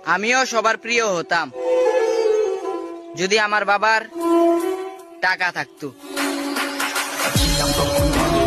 আমিও সবার প্রিয় হতাম যদি আমার বাবার টাকা থাকতো।